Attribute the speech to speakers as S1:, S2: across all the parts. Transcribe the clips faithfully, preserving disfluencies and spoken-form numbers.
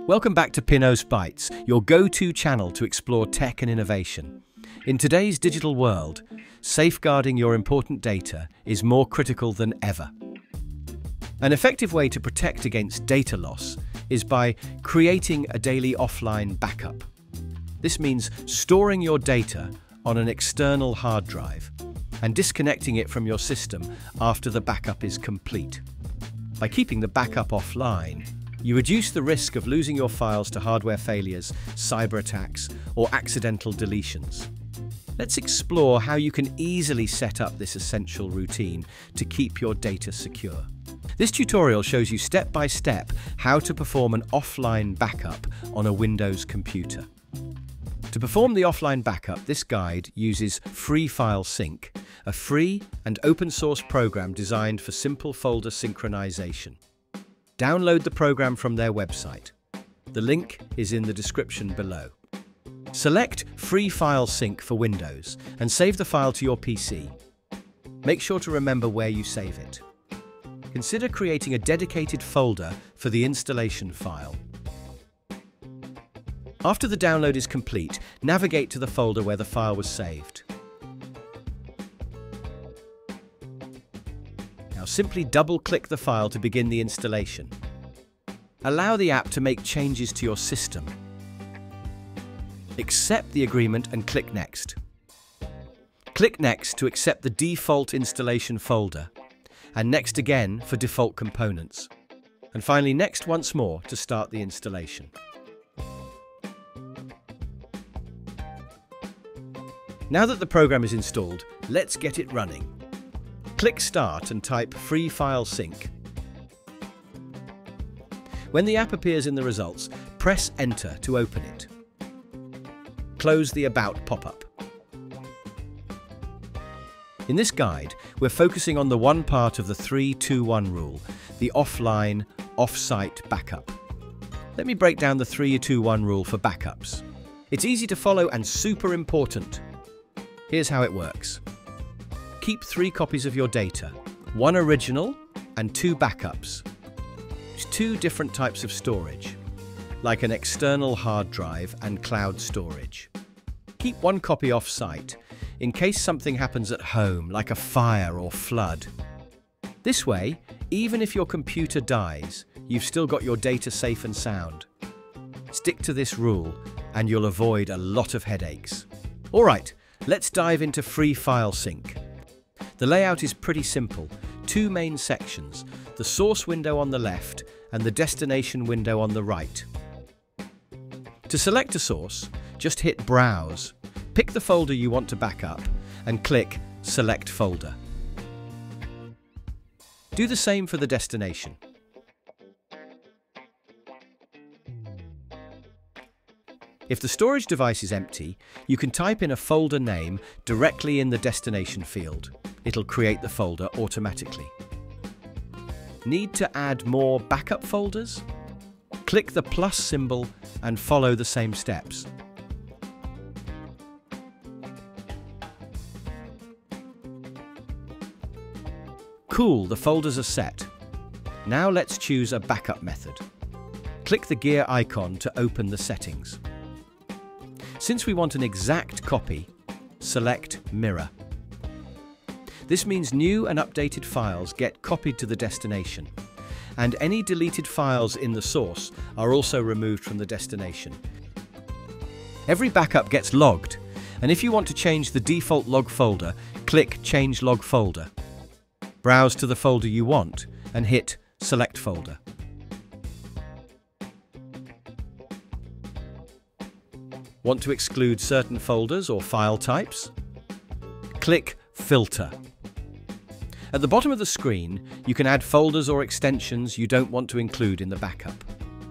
S1: Welcome back to Pinot's Bytes, your go-to channel to explore tech and innovation. In today's digital world, safeguarding your important data is more critical than ever. An effective way to protect against data loss is by creating a daily offline backup. This means storing your data on an external hard drive and disconnecting it from your system after the backup is complete. By keeping the backup offline, you reduce the risk of losing your files to hardware failures, cyber attacks, or accidental deletions. Let's explore how you can easily set up this essential routine to keep your data secure. This tutorial shows you step by step how to perform an offline backup on a Windows computer. To perform the offline backup, this guide uses FreeFileSync, a free and open source program designed for simple folder synchronization. Download the program from their website. The link is in the description below. Select FreeFileSync for Windows and save the file to your P C. Make sure to remember where you save it. Consider creating a dedicated folder for the installation file. After the download is complete, navigate to the folder where the file was saved. Now simply double-click the file to begin the installation. Allow the app to make changes to your system. Accept the agreement and click Next. Click Next to accept the default installation folder, and Next again for default components. And finally Next once more to start the installation. Now that the program is installed, let's get it running. Click Start and type FreeFileSync. When the app appears in the results, press Enter to open it. Close the About pop-up. In this guide, we're focusing on the one part of the three two one rule, the offline, off-site backup. Let me break down the three two one rule for backups. It's easy to follow and super important. Here's how it works. Keep three copies of your data, one original and two backups. Use two different types of storage, like an external hard drive and cloud storage. Keep one copy off-site, in case something happens at home, like a fire or flood. This way, even if your computer dies, you've still got your data safe and sound. Stick to this rule, and you'll avoid a lot of headaches. All right, let's dive into FreeFileSync. The layout is pretty simple. Two main sections, the source window on the left and the destination window on the right. To select a source, just hit Browse, pick the folder you want to back up, and click Select Folder. Do the same for the destination. If the storage device is empty, you can type in a folder name directly in the destination field. It'll create the folder automatically. Need to add more backup folders? Click the plus symbol and follow the same steps. Cool, the folders are set. Now let's choose a backup method. Click the gear icon to open the settings. Since we want an exact copy, select Mirror. This means new and updated files get copied to the destination, and any deleted files in the source are also removed from the destination. Every backup gets logged, and if you want to change the default log folder, click Change Log Folder. Browse to the folder you want and hit Select Folder. Want to exclude certain folders or file types? Click Filter. At the bottom of the screen, you can add folders or extensions you don't want to include in the backup.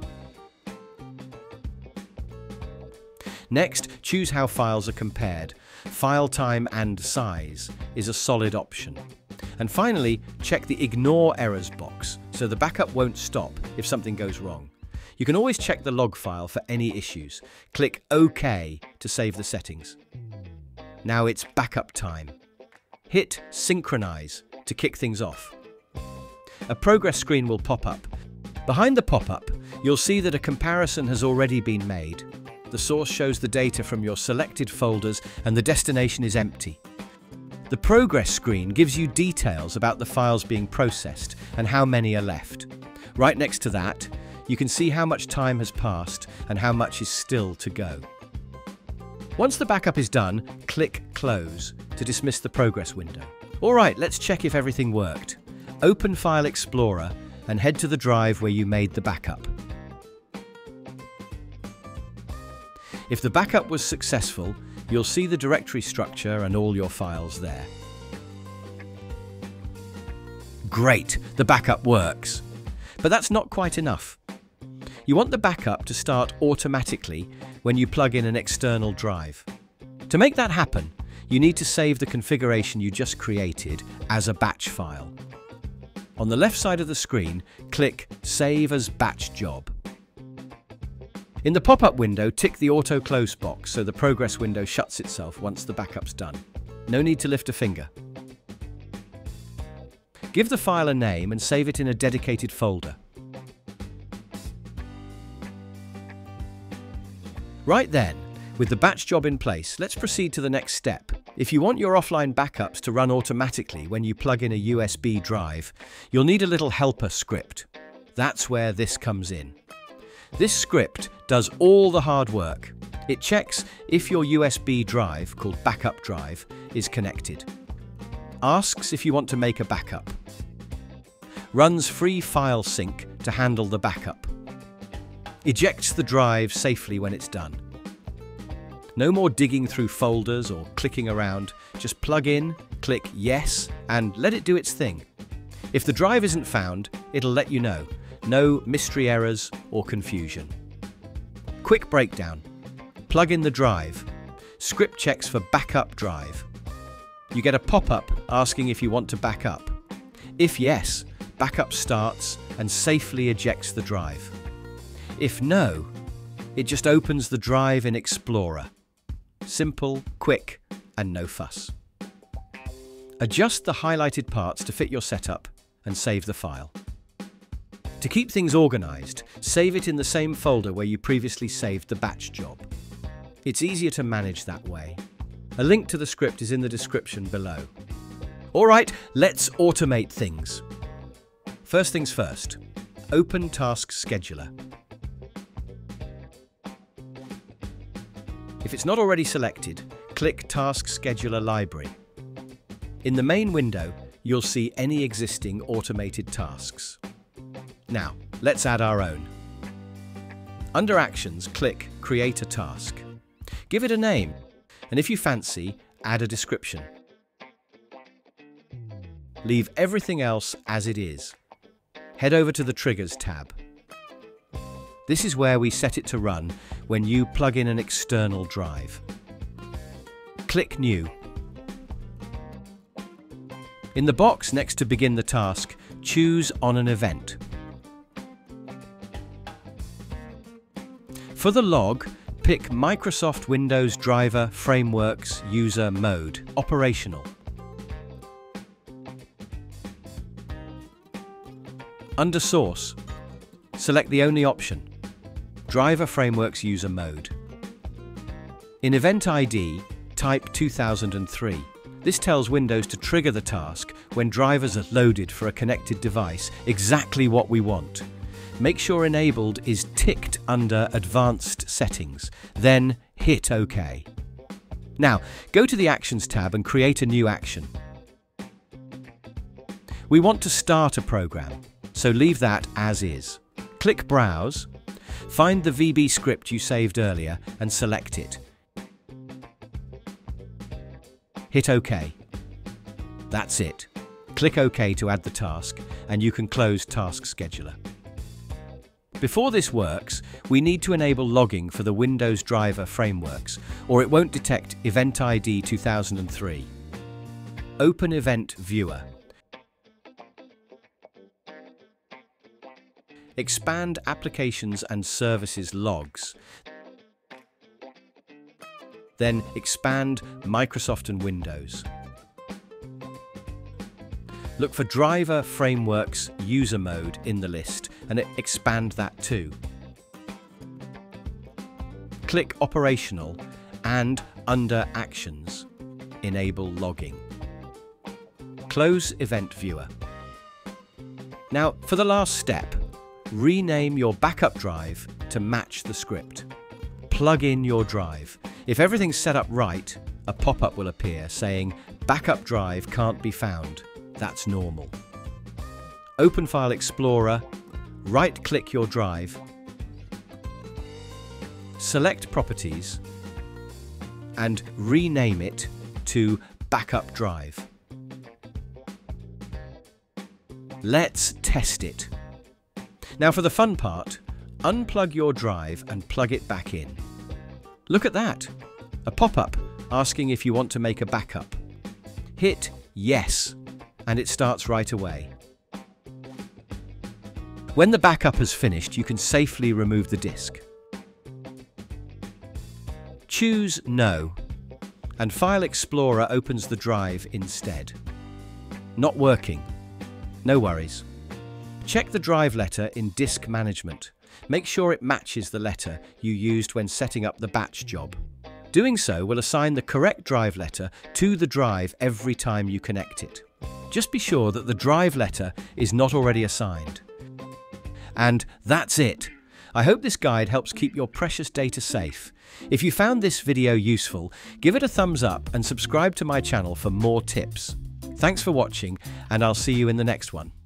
S1: Next, choose how files are compared. File time and size is a solid option. And finally, check the Ignore Errors box, so the backup won't stop if something goes wrong. You can always check the log file for any issues. Click OK to save the settings. Now it's backup time. Hit Synchronize to kick things off. A progress screen will pop up. Behind the pop-up, you'll see that a comparison has already been made. The source shows the data from your selected folders and the destination is empty. The progress screen gives you details about the files being processed and how many are left. Right next to that, you can see how much time has passed and how much is still to go. Once the backup is done, click Close to dismiss the progress window. All right, let's check if everything worked. Open File Explorer and head to the drive where you made the backup. If the backup was successful, you'll see the directory structure and all your files there. Great, the backup works. But that's not quite enough. You want the backup to start automatically when you plug in an external drive. To make that happen, you need to save the configuration you just created as a batch file. On the left side of the screen, click Save as Batch Job. In the pop-up window, tick the Auto Close box so the progress window shuts itself once the backup's done. No need to lift a finger. Give the file a name and save it in a dedicated folder. Right then, with the batch job in place, let's proceed to the next step. If you want your offline backups to run automatically when you plug in a U S B drive, you'll need a little helper script. That's where this comes in. This script does all the hard work. It checks if your U S B drive, called Backup Drive, is connected. Asks if you want to make a backup. Runs FreeFileSync to handle the backup. Ejects the drive safely when it's done. No more digging through folders or clicking around. Just plug in, click Yes, and let it do its thing. If the drive isn't found, it'll let you know. No mystery errors or confusion. Quick breakdown. Plug in the drive. Script checks for backup drive. You get a pop-up asking if you want to back up. If yes, backup starts and safely ejects the drive. If no, it just opens the drive in Explorer. Simple, quick, and no fuss. Adjust the highlighted parts to fit your setup and save the file. To keep things organized, save it in the same folder where you previously saved the batch job. It's easier to manage that way. A link to the script is in the description below. All right, let's automate things. First things first, open Task Scheduler. If it's not already selected, click Task Scheduler Library. In the main window, you'll see any existing automated tasks. Now, let's add our own. Under Actions, click Create a Task. Give it a name, and if you fancy, add a description. Leave everything else as it is. Head over to the Triggers tab. This is where we set it to run when you plug in an external drive. Click New. In the box next to Begin the task, choose On an Event. For the log, pick Microsoft Windows Driver Frameworks User Mode, Operational. Under Source, select the only option, Driver Frameworks User Mode. In Event I D, type two thousand three. This tells Windows to trigger the task when drivers are loaded for a connected device, exactly what we want. Make sure Enabled is ticked under Advanced Settings, then hit OK. Now, go to the Actions tab and create a new action. We want to start a program, so leave that as is. Click Browse, find the V B script you saved earlier and select it. Hit OK. That's it. Click OK to add the task, and you can close Task Scheduler. Before this works, we need to enable logging for the Windows Driver frameworks, or it won't detect Event I D two thousand three. Open Event Viewer. Expand Applications and Services Logs. Then expand Microsoft and Windows. Look for Driver Frameworks User Mode in the list and expand that too. Click Operational and under Actions, enable logging. Close Event Viewer. Now, for the last step, rename your backup drive to match the script. Plug in your drive. If everything's set up right, a pop-up will appear saying backup drive can't be found. That's normal. Open File Explorer, right-click your drive, select Properties, and rename it to Backup Drive. Let's test it. Now for the fun part, unplug your drive and plug it back in. Look at that, a pop-up asking if you want to make a backup. Hit Yes, and it starts right away. When the backup has finished, you can safely remove the disk. Choose No, and File Explorer opens the drive instead. Not working. No worries. Check the drive letter in Disk Management. Make sure it matches the letter you used when setting up the batch job. Doing so will assign the correct drive letter to the drive every time you connect it. Just be sure that the drive letter is not already assigned. And that's it. I hope this guide helps keep your precious data safe. If you found this video useful, give it a thumbs up and subscribe to my channel for more tips. Thanks for watching, and I'll see you in the next one.